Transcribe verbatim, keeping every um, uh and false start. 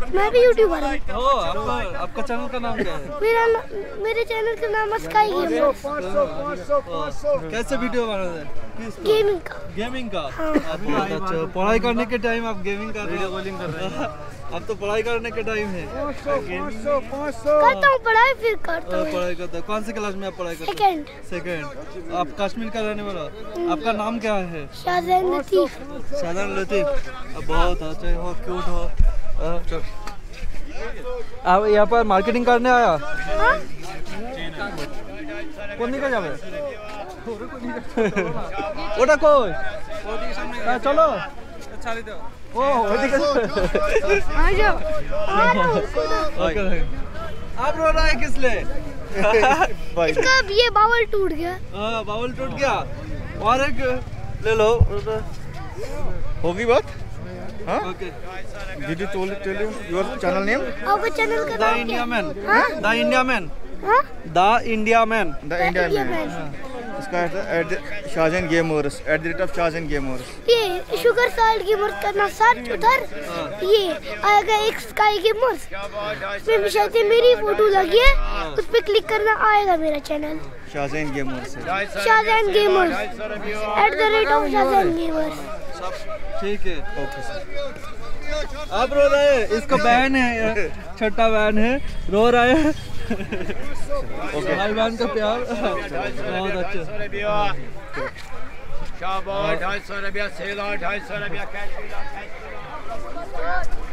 मैं भी यूट्यूबर हूँ। आपका आपका चैनल का नाम क्या है? मेरा मेरे चैनल का नाम है स्काई गेमर। कैसे वीडियो बनाते हैं? गेमिंग का। गेमिंग का। आप बहुत अच्छा। पढ़ाई करने के टाइम आप गेमिंग कर वीडियो कॉलिंग कर रहे हैं। अब तो पढ़ाई करने के टाइम है। करता हूँ पढ़ाई, फिर करता हूँ पढ़ाई करता है। कौन से क्लास में आप पढ़ाई करते हैं? सेकंड। सेकंड। आप कश्मीर का रहने वाला? आपका नाम क्या है? शाहजान लतीफ। शाहजान लतीफ। बहुत अच्छे हो, क्यूट हो। आप यहाँ पर मार्केटिंग करने आया? कौन निकल जावे? ওটা কই? চলো ছাড়ি দাও। ও ওইদিকে आ जाओ आ रहा हूँ। आप रो रहा है किस लिए? इसका ये बावल टूट गया। हाँ बावल टूट गया। और एक ले लो। होगी बात? हाँ? Okay. Did you told tell you your channel name? आपका चैनल का द नाम इंडिया क्या? मैन। हाँ? The India man. हाँ? The India man. The Indian man. इसका है at the Shahjan gamers at the rate of Shahjan gamers. ये शुगर साल्ट गेमर्स करना सर्च उधर, ये आएगा एक स्काई गेमर्स। उसमें भी शायद मेरी फोटो लगी है, उस पर क्लिक करना आएगा मेरा चैनल शाहजान गेमर्स है। Shahjan gamers at the rate of Shahjan gamers. ठीक है। Okay sir. आप रो रहे हैं? इसका बहन है, छोटा बहन है, रो रहा है। भाई बहन का प्यार बहुत अच्छा। शाबाश ढाई सौ रुपया सेला ढाई सौ रुपया कैश।